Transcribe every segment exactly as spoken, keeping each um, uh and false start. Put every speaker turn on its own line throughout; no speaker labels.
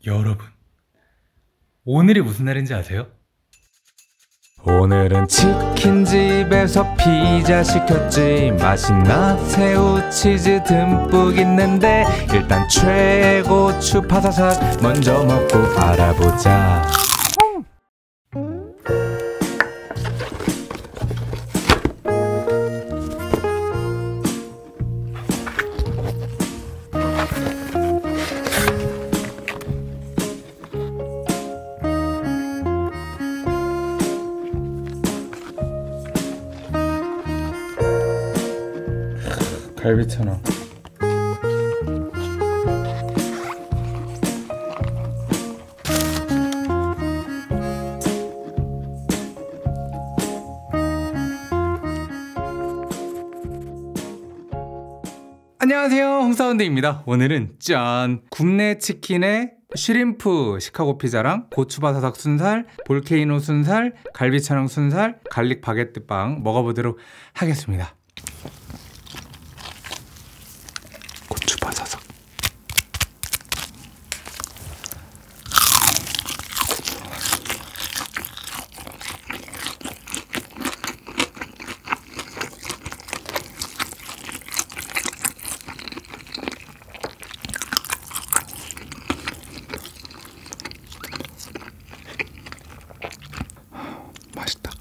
여러분, 오늘이 무슨 날인지 아세요?
오늘은 치킨집에서 피자 시켰지. 맛있나? 새우 치즈 듬뿍 있는데 일단 최고추 파사삭 먼저 먹고 알아보자.
갈비천원. 안녕하세요, 홍사운드입니다. 오늘은 짠! 국내 치킨에 쉬림프 시카고 피자랑 고추바사삭 순살, 볼케이노 순살, 갈비천왕 순살, 갈릭 바게트 빵 먹어보도록 하겠습니다. 고추바사삭. 맛있다.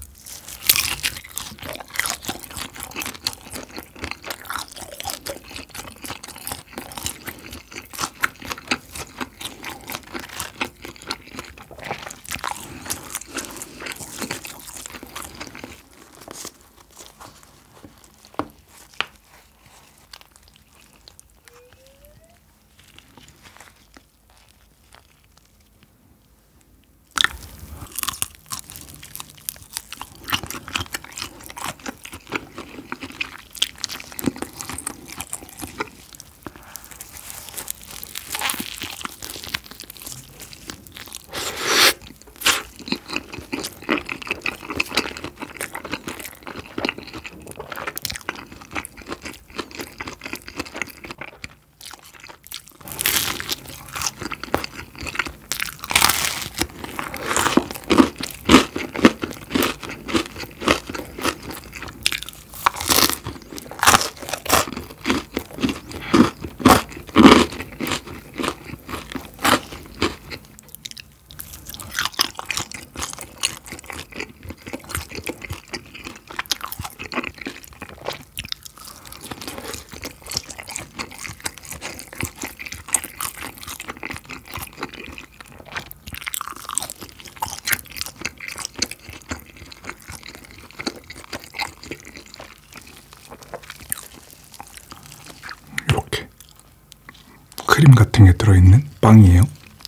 크림 같은 게 들어있는 빵이에요.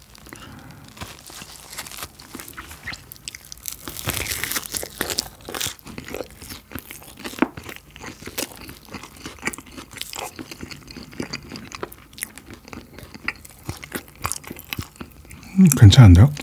음, 괜찮은데요?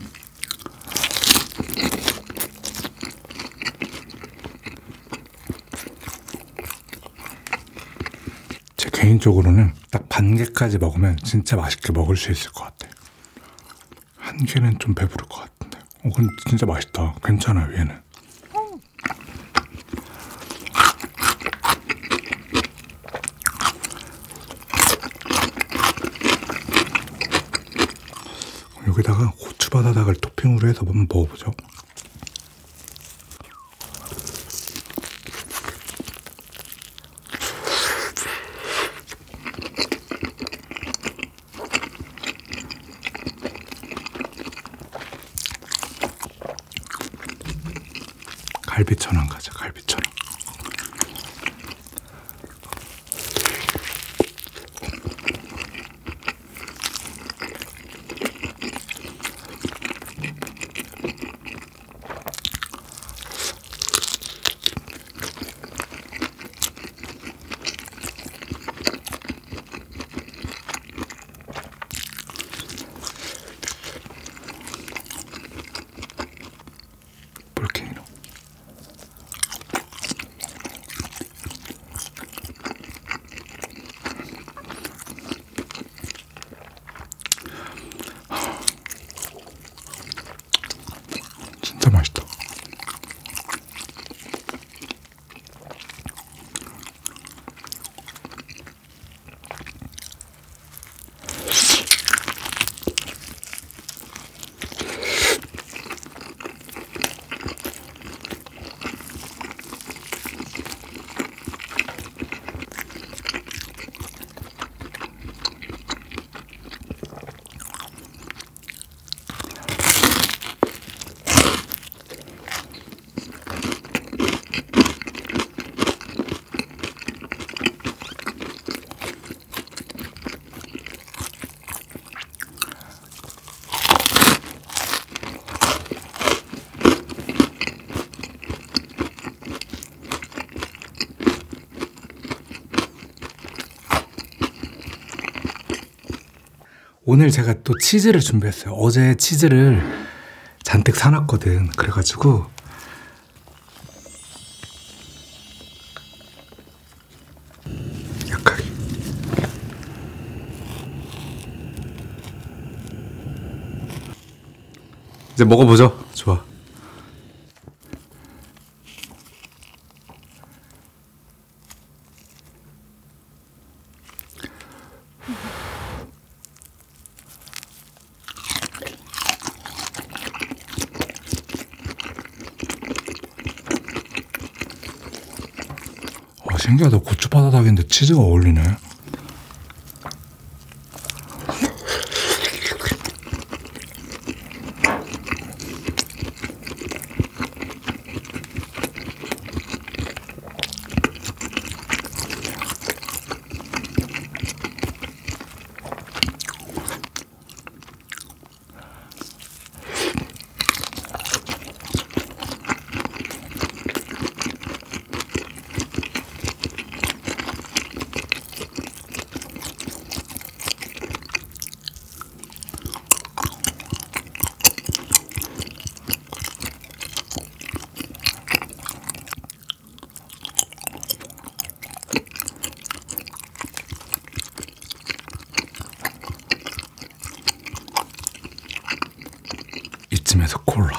제 개인적으로는 딱 반 개까지 먹으면 진짜 맛있게 먹을 수 있을 것 같아요. 한 개는 좀 배부를 것 같은데. 어, 근데 진짜 맛있다. 괜찮아요, 얘는. 여기다가 고추바사삭을 토핑으로 해서 한번 먹어보죠. 갈비천왕 가자, 갈비천왕. 볼케이노. 오늘 제가 또 치즈를 준비했어요. 어제 치즈를 잔뜩 사놨거든. 그래가지고 약하게 이제 먹어보죠. 좋아. 와, 신기하다. 고추바다닭인데 치즈가 어울리네. 이쯤에서 콜라.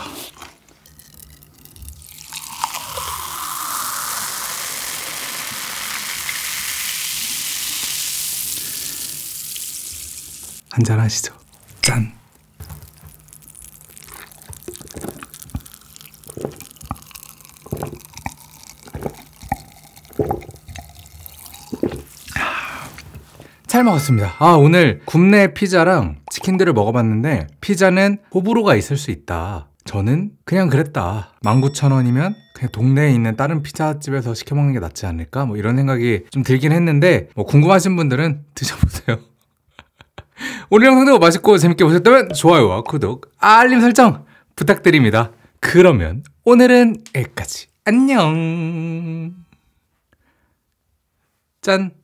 한잔 하시죠. 짠. 잘 먹었습니다. 아, 오늘 굽네 피자랑 치킨들을 먹어봤는데 피자는 호불호가 있을 수 있다. 저는 그냥 그랬다. 만 구천 원이면 그냥 동네에 있는 다른 피자집에서 시켜 먹는 게 낫지 않을까? 뭐 이런 생각이 좀 들긴 했는데 뭐 궁금하신 분들은 드셔보세요. 오늘 영상도 맛있고 재밌게 보셨다면 좋아요와 구독, 알림 설정 부탁드립니다. 그러면 오늘은 여기까지. 안녕. 짠.